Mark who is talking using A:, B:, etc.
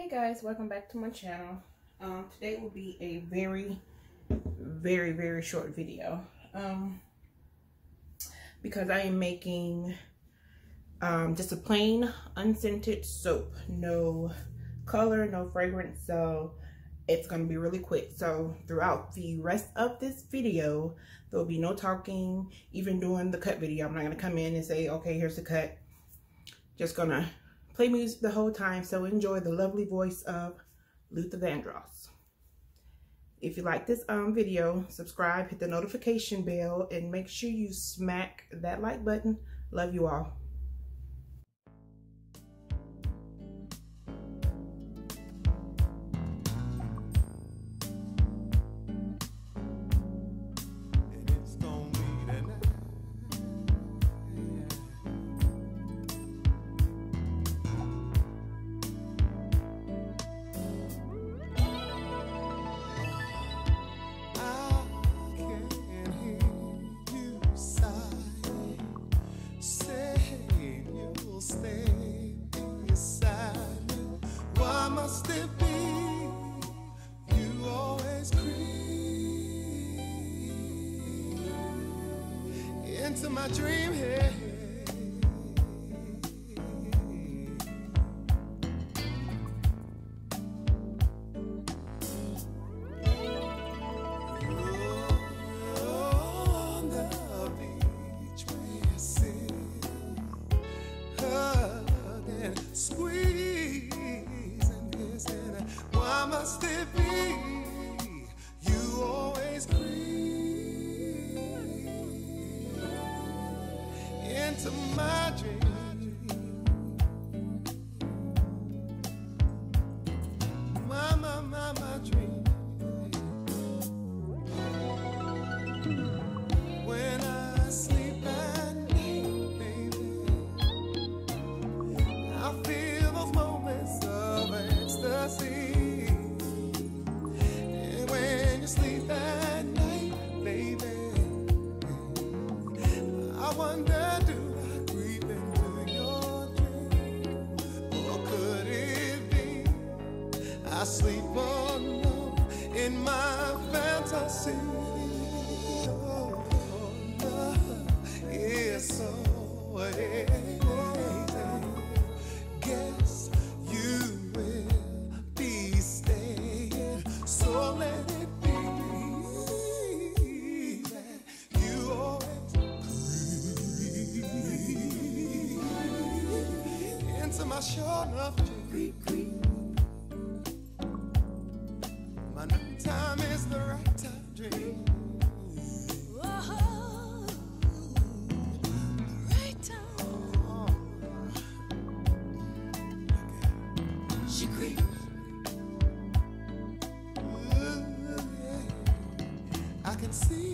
A: Guys, welcome back to my channel. Today will be a very short video because I am making just a plain unscented soap, no color, no fragrance, so it's going to be really quick. So throughout the rest of this video there will be no talking. Even during the cut video, I'm not going to come in and say, okay, here's the cut. Just gonna play music the whole time, so enjoy the lovely voice of Luther Vandross. If you like this video, subscribe, hit the notification bell, and make sure you smack that like button. Love you all.
B: Into my dream here. On the beach we sit, hugging, squeezing, kissing. Why must it be you always into my dream? My dream. When I sleep at night, baby, I feel those moments of ecstasy. And when you sleep at night, baby, I wonder, do I creep into your dream? Or could it be I sleep alone in my fantasy? Oh, love is so easy. Guess you will be staying, so let it be that you always into my short enough dream. My new time is the right time dream. Whoa, right time. She creeps. I can see